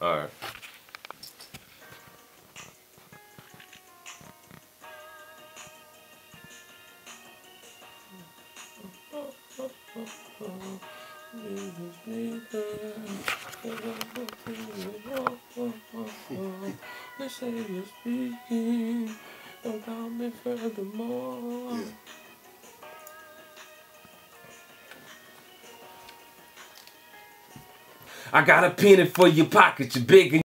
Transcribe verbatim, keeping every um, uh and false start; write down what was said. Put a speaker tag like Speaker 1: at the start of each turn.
Speaker 1: All right. Let's say you're speaking, don't call me furthermore. Yeah. I got a penny for your pocket, you big and